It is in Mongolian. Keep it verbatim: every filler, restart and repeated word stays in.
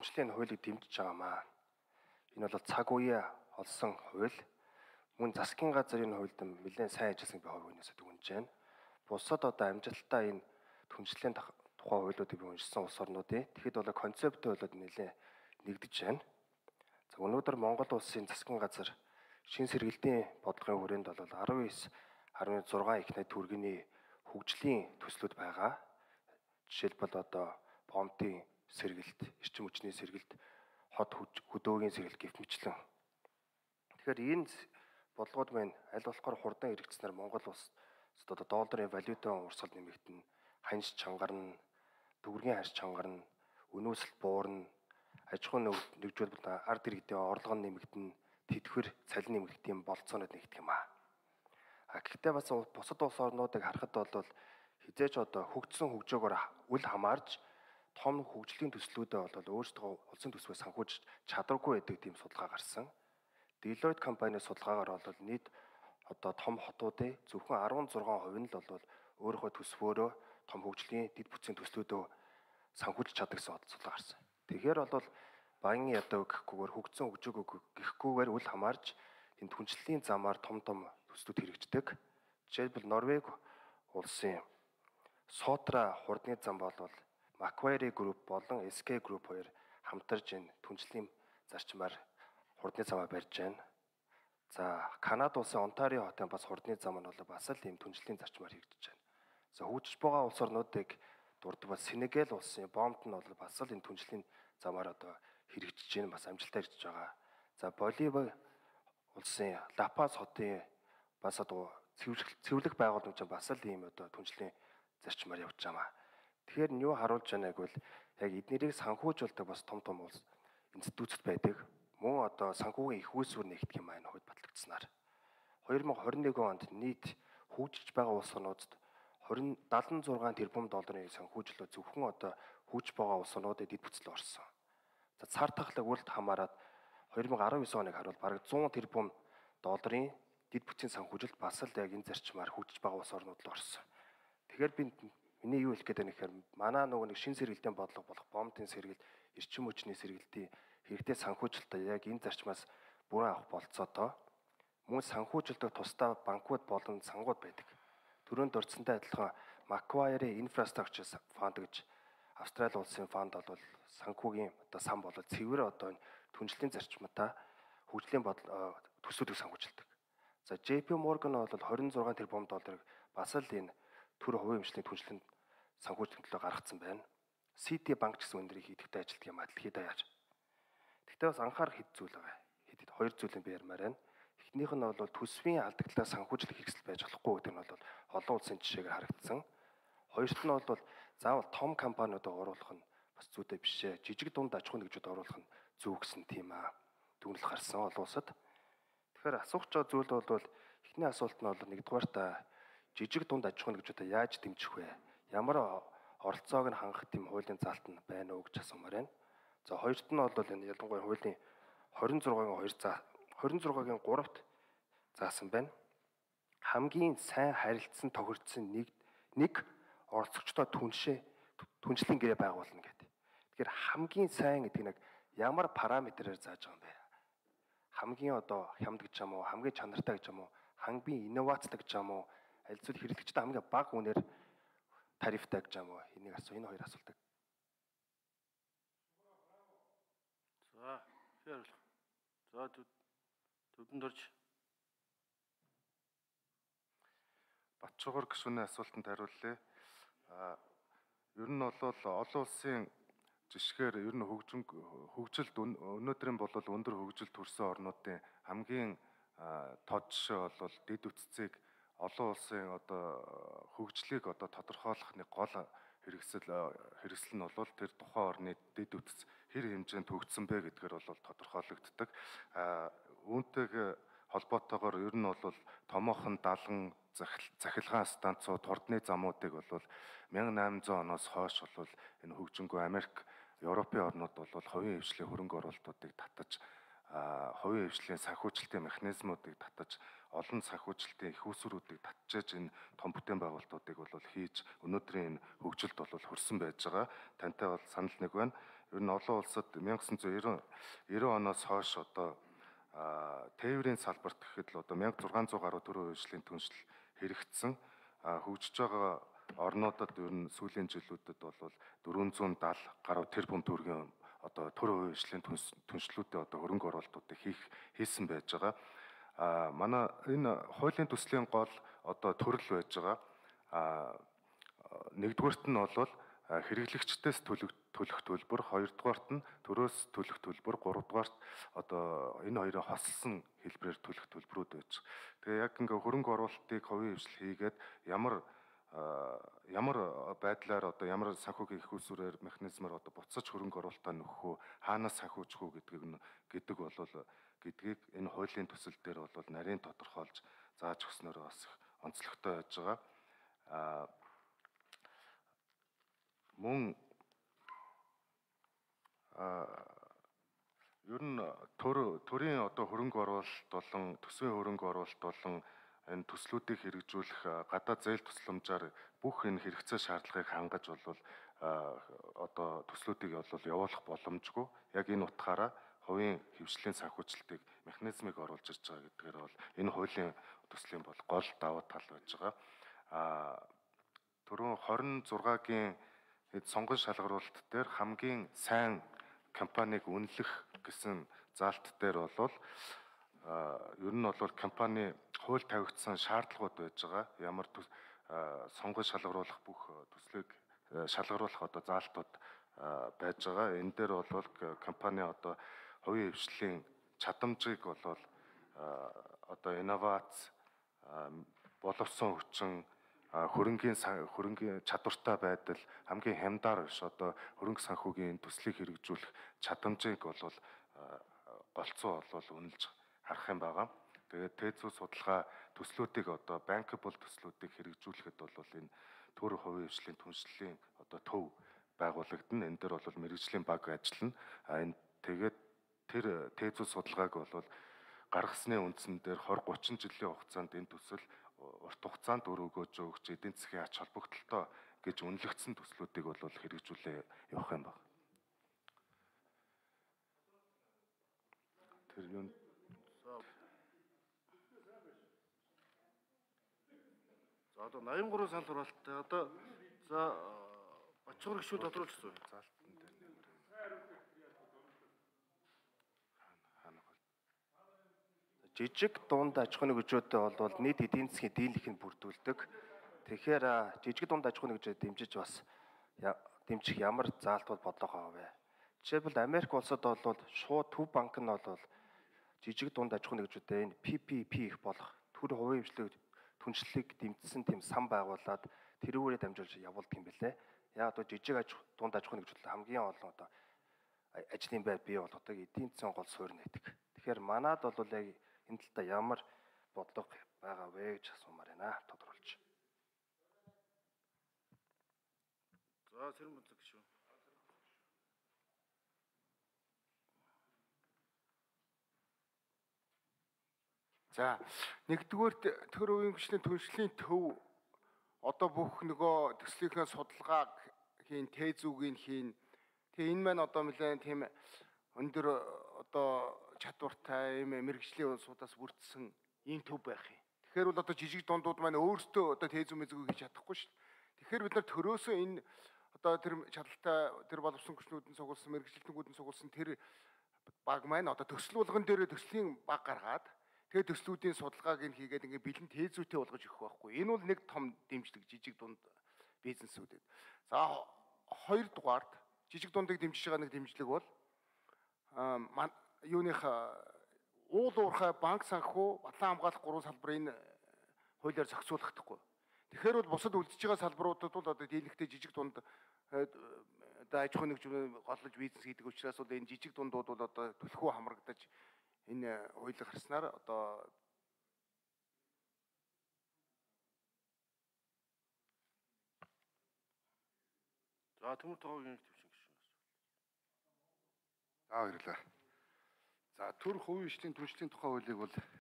түнчлэлийн хуулийг дэмжиж байгаамаа. Энэ бол цаг үеэ олсон хууль. Мөн засгийн газрын хуульд нэлээд сайн ажилласан би хувь хүнээс дүгнэж байна. Бусад одоо амжилттай энэ түнчлэлийн тухай хуулиудыг би уншсан улс орнуудын тэгэхэд бол концепттэй хуулиуд нэлээд нэгдэж байна. За өнөөдөр Монгол улсын засгийн газар шин сэргэлтийн бодлогын хүрээнд бол арван девять арван зургаан их найт төгрөгийн хөгжлийн төслүүд байгаа. Жишээлбэл одоо бомтын сэргэлт, эрчим хүчний сэргэлт, хот хөдөөгийн сэргэлт гэх мэтлэн. Тэгэхээр энэ бодлогод маань аль болохоор хурдан хэрэгжснээр Монгол улс одоо долларын валютын урсгал нэмэгдэнэ, ханьж чангарна, төгрөгийн ханьж чангарна, өнөөсөл буурна, аж ахуйн нэгжүүд ард иргэдийн орлого нэмэгдэнэ, тэтгэвэр цалин нэмэгдэхийн болцоонод нэгдэх юм аа. А гэхдээ бас бусад улс орнуудыг харахад бол хизээч одоо хөгжсөн хөгжөөгөөр үл хамаарч том хөгжлийн төслүүдэд бол өөрсдөө улсын төсвөө санхүүж чадваргүй байдаг тийм судалгаа гарсан. Deloitte компанийн судалгаагаар бол нийт одоо том хотуудын зөвхөн арван зургаан хувь нь л бол өөрийнхөө төсвөөрөө том хөгжлийн дэд бүтцийн төслүүдөө санхүүж чаддаг гэсэн судалгаа гарсан. Тэгэхээр бол баян ядуу гэхгүйгээр хөгжсөн хөгжөөгөө гэхгүйгээр үл хамаарч энэ түнчлэлийн замаар том том төслүүд хэрэгждэг. Жишээлбэл Норвеги улсын Сотра хурдны зам бол Macquarie Group болон эс кей Group хоёр хамтарж энэ түнчлэлийн зарчмаар хурдны замаа барьж байна. За Канада улсын Онтарио хотын бас хурдны зам нь бол бас л ийм түнчлэлийн зарчмаар хэрэгжиж байна. За хөгжиж байгаа улс орнуудыг дурддаг бас Сенегал улсын Бомт нь бол бас л энэ түнчлэлийн замаар одоо хэрэгжиж байна, бас амжилттай хэрэгжиж байгаа. За Боливи улсын Лапас хотын бас одоо цэвэрлэх байгууламж бас л ийм одоо түнчлэлийн зарчмаар явж байгаа. Тэгэхээр нь юу харуулж байна гэвэл яг эднэрийг санхүүжүүлдэг бас том том улс институтд байдаг. Мөн одоо санхүүгийн их үүсвэр нэгдэх юм аа хойд батлагдсанаар. хоёр мың хорин нэгэн онд нийт хөгжиж байгаа улс орнуудад седемдесет и шесть тэрбум долларын санхүүжлөө зөвхөн одоо хөгжиж байгаа улс орнуудад дэд бүтцэл орсон. За цар тахлыг үлд хамааран хоёр мың арван девять оныг харуул бараг сто тэрбум долларын дэд бүтцийн санхүүжилт бас л яг энэ зарчмаар хөгжиж байгаа улс орнууд л орсон. Тэгэхээр би миний юу хэлэх гээд байна гэхээр манай нөгөө нэг шин сэргэлтийн бодлого болох бомтын сэргэлт, эрчим хүчний сэргэлтийн хэрэгтэй санхүүжилтаа яг энэ зарчмаас бүрэн авах болцоодоо мөн санхүүжилтөд тусдаа банкуд болон сангууд байдаг. Төрөнд дурдсантай адилхан Macquarie Infrastructure Fund гэж Австрали улсын фонд бол санхүүгийн одоо сан бол цэвэр одоо түнчлэлийн зарчматаа хөгжлийн бодол төсвүүдийг санхүүжилдэг. За джей пи Morgan бол двадцать шесть тэрбум долларыг бас л энэ төр хувийн эмчлийн түнчлэлийн санхүүжилтийн төлөө гаргацсан байна. Сити банк гэсэн өндрийг хийдэгтэй ажилтдаг юм а дэлхийд даяар. Гэхдээ бас анхаарах хэд зүйл байгаа. Хэд хэд хоёр зүйлийг би ярмаар байна. Эхнийх нь бол төсвийн алдагдлаа санхүүжлэх хэрэгсэл байж болохгүй гэдэг нь бол олон улсын жишээгээр харагдсан. Хоёрт нь бол заавал том компаниудыг оруулах нь бас зүйтэй биш ээ. Жижиг дунд аж ахуй нэгжүүд оруулах нь зөв гэсэн тийм аа дүгнэлт гарсан олон улсад. Тэгэхээр асуух ч зүйл бол эхний асуулт нь бол нэгдүгээр та жижиг дунд аж ахуй нэгжүүдээ яаж дэмжих вэ? Ямар оролцоог нь хангах тийм хуулийн заалт нь байна уу гэж асуумаар байна. За хоёрт нь бол энэ ялангуяа хуулийн двадцать шестгийн хоёр за двадцать шестгийн гуравт заасан байна. Хамгийн сайн харилцсан тохирдсон нэг нэг оролцогчдоо түншээ түншлэн гэрээ байгуулна гэдэг. Тэгэхээр хамгийн сайн гэдэг нь ямар параметрээр зааж байгаа юм бэ? Хамгийн одоо хямд гэж юм уу, хамгийн чанартай гэж юм уу, хамгийн инновацтай гэж юм уу, аль зүйл хэрэглэгчтэй хамгийн бага үнээр тарифтай гэж юм уу? Энийг асуу, энэ хоёр асуултыг. За, тэгэхээр за төвдөн дөрж Батчуугар гишүүний асуултанд хариуллаа. А ер нь бол олон улсын жишгээр ер нь хөгжин хөгжилд өнөөдрийн бол өндөр хөгжилд хүрсэн орнуудын хамгийн тод жишээ бол дэд үтцийг олон улсын одоо хөгжлийг одоо тодорхойлох нэг гол хэрэгсэл хэрэгсэл нь бол тэр тухайн орны дэд үтц хэр хэмжээнд хөгжсөн бэ гэдгээр бол тодорхойлогддог. А үүнтэйг холбоотойгоор ер нь бол томоохон далан захилгаан станцууд, хурдны замуудыг бол мянга найманзан оноос хойш бол энэ хөгжингүй Америк, Европын орнууд бол хувийн хвшлийн хөрөнгө оруулалтуудыг татаж, хувийн хвшлийн санхүүжилтийн механизмуудыг татаж, олон санхүүжилтийн их усруудыг татжээж энэ том бүтээн байгуулалтуудыг бол хийж өнөөдрийн энэ хөгжилд бол хүрсэн байж байгаа. Тантай бол санал нэг байна. ер нь олон улсад 천구၉девяносто оноос хойш одоо тээврийн салбарт гэхэд л одоо 천ix hundred гаруй төрийн хувьслийн түншил хэрэгжсэн. Хөгжиж байгаа орнуудад ер нь сүүлийн жилүүдэд бол four seventy гаруй тэрбум төгрөгийн одоо төрийн хувьслийн түншлүүдээ одоо хөрөнгө оруулалтуудыг хийх хийсэн байж байгаа. А манай энэ хуулийн төслийн гол одоо төрөл байж байгаа. А нэгдүгээрт нь бол хэрэглэгчдээс төлөх төлөх төлбөр, хоёрдугаарт нь төрөөс төлөх төлбөр, гуравдугаарт одоо энэ хоёрын хослсон хэлбэрээр төлөх төлбөрүүд байж. Тэгээ яг ингээ хөрөнгө оруулалтыг хувийн хвшил хийгээд ямар ямар байдлаар одоо ямар санхүүгийн их усүрээр механизмаар одоо буцаж хөрөнгө оруулалтаа нөхөх үү, хаанаас санхүүжих үү гэдгийг нь гэдэг бол гэдгийг энэ хуулийн төсөл дээр бол нарийн тодорхойлж зааж өгснөөр бас онцлогтой байж байгаа. А мөн а ер нь төр төрийн одоо хөрөнгө оруулалт болон төсвийн хөрөнгө оруулалт болон энэ төслүүдийг хэрэгжүүлэх гадаад зээл тусламжаар бүх энэ хэрэгцээ шаардлагыг хангаж бол одоо төслүүдийг бол явуулах боломжгүй. Яг энэ утгаараа хувийн хвшлийн санхүүжилтийг механизмыг оруулж ирж байгаа гэдгээр бол энэ хуулийн төслийн бол гол давуу тал байж байгаа. А түрүүн twenty-six-гийн сонгон шалгаруулалт дээр хамгийн сайн компанийг үнэлэх гэсэн заалт дээр бол ер нь бол компани хууль тавигдсан шаардлагууд байж байгаа. Ямар сонгон шалгаруулах бүх төслийг шалгаруулах одоо заалтууд байж байгаа. Энэ дээр бол компани одоо хувийн хвшлийн чадамжийг бол одоо инновац, боловсон хүчин, хөрөнгийн хөрөнгийн чадвартай байдал хамгийн хямдаар биш одоо хөрөнгө санхүүгийн төслийг хэрэгжүүлэх чадамжийг бол голцоо бол үнэлж харах юм байгаа. Тэгээд тээзүү судалгаа төслүүдийг одоо bankable төслүүдийг хэрэгжүүлэхэд бол энэ төр хувийн хвшлийн түншлэлийн одоо төв байгуулагдана. Энэ дээр бол мэргэжлийн баг ажиллана. А энэ тэгээд тэр тээзүү судалгааг бол гаргасны үндсэн дээр twenty thirty жилийн хугацаанд энэ төсөл урт хугацаанд өр өгөөж өгч эдийн засгийн ач холбогдолтой гэж үнэлэгдсэн төслүүдийг бол хэрэгжүүлээ явах юм байна. Тэр юм. За одоо eighty-three санал хураалттай одоо за Бачхур гişүүд тодруулчихсан. Заалтан дээр нэмэр. Жижиг дунд аж ахуйн нэгжүүдтэй бол нийт эдийн засгийн дийлэнхийг бүрдүүлдэг. Тэгэхээр жижиг дунд аж ахуйн нэгжээ дэмжиж бас дэмжих ямар заалтууд бодлогоо вэ? Жишээлбэл Америк улсад бол шууд төв банк нь бол жижиг дунд аж ахуйн нэгжүүдэд энэ пи пи пи их болох төр хувийн хвшлийг түншлэлийг дэмжсэн тийм сан байгуулад тэрүүгээрээ дамжуулж явуулдаг юм билээ. Яг одоо жижиг аж дунд аж ахуйн нэгжүүд хамгийн олон одоо ажлын байр бий болгодог эдийн засгийн гол суурь нээдэг. Тэгэхээр манад бол яг энэ талдаа ямар бодлого байгаа вэ гэж асуумаар байна. Тодорхойлж. За Сэрэн Бузаг шүү. За нэгдүгээр төр хувийн хвшлийн түншлийн төв одоо бүх нөгөө төслийнхээ судалгааг хийн, тээзүүгийг хийн. Тэгээ энэ маань одоо нэлээд тийм өндөр одоо чадвартай юм мэрэгжлийн улсуудаас бүрдсэн ийм төв байх юм. Тэгэхээр бол одоо жижиг дундууд маань өөрсдөө одоо тээзүү мэзгүй хийж чадахгүй шүү дээ. Тэгэхээр бид нар төрөөсөө энэ одоо тэр чадaltaй тэр боловсон хүчнүүдэн сугулсан мэрэгжлэлтнүүдэн сугулсан тэр баг маань одоо төсөл болгон дээр төслийн баг гаргаад тэгээ төслүүдийн судалгааг нь хийгээд ингээ бэлэн тээзүүтэй болгож өгөх байхгүй. Энэ бол нэг том дэмжлэг жижиг дунд бизнесүүдэд. За хоёрдугаард жижиг дундыг дэмжиж байгаа нэг дэмжлэг бол юуных уул уурхай банк санхүү, батлан хамгаалах гурван салбарын хуулиар зохицуулахдаггүй. Тэгэхээр бол бусад үлдэж байгаа салбаруудад бол одоо дийлэнхтэй жижиг дунд одоо аж ахуйн нэгжүүн голлож бизнес хийдэг учраас бол энэ жижиг дундууд бол одоо төлхөө хамрагдаж энэ хуулийг харснаар одоо за Төмөр Тоговын төвчин гişүүн. За баярлалаа. За төр хувийн хвшлийн түншлийн тухай хуулийг бол